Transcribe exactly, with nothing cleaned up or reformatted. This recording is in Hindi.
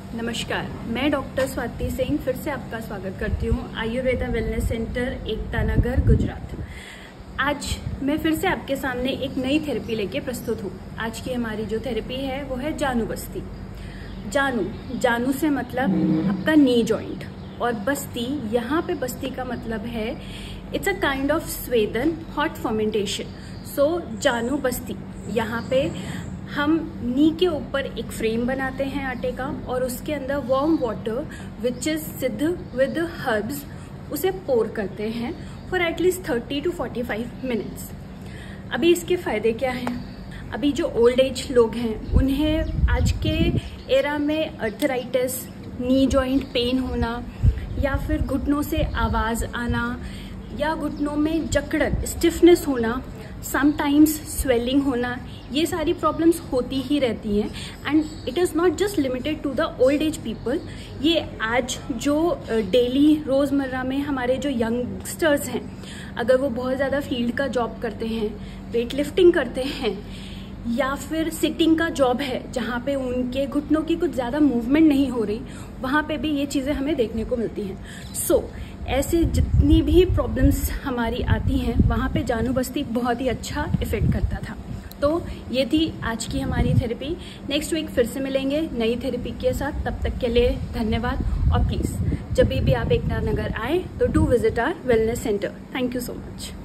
नमस्कार, मैं डॉक्टर स्वाति सिंह फिर से आपका स्वागत करती हूँ आयुर्वेदा वेलनेस सेंटर एकता नगर गुजरात। आज मैं फिर से आपके सामने एक नई थेरेपी लेके प्रस्तुत हूँ। आज की हमारी जो थेरेपी है वो है जानू बस्ती। जानू जानू से मतलब आपका नी जॉइंट, और बस्ती, यहाँ पे बस्ती का मतलब है it's a kind of swedana hot fermentation. So janu basti, यहाँ पे हम नी के ऊपर एक फ्रेम बनाते हैं आटे का, और उसके अंदर warm water which is siddha with herbs उसे पोर करते हैं for at least thirty to forty five minutes. अभी इसके फायदे क्या हैं? अभी जो ओल्ड एज लोग हैं उन्हें आज के एरा में अर्थराइटिस, नी जॉइंट पेन होना, या फिर घुटनों से आवाज़ आना, या घुटनों में जकड़न, स्टिफनेस होना, समटाइम्स स्वेलिंग होना, ये सारी प्रॉब्लम्स होती ही रहती हैं। And it is not just limited to the old age people. ये आज जो डेली रोज़मर्रा में हमारे जो यंगस्टर्स हैं, अगर वो बहुत ज़्यादा फील्ड का जॉब करते हैं, वेट लिफ्टिंग करते हैं, या फिर सिटिंग का जॉब है जहाँ पे उनके घुटनों की कुछ ज़्यादा मूवमेंट नहीं हो रही, वहाँ पे भी ये चीज़ें हमें देखने को मिलती हैं। सो so, ऐसे जितनी भी प्रॉब्लम्स हमारी आती हैं वहाँ पे जानू बस्ती बहुत ही अच्छा इफेक्ट करता था। तो ये थी आज की हमारी थेरेपी। नेक्स्ट वीक फिर से मिलेंगे नई थेरेपी के साथ। तब तक के लिए धन्यवाद, और प्लीज़ जब भी आप एकता नगर आए तो do visit our wellness centre. Thank you so much.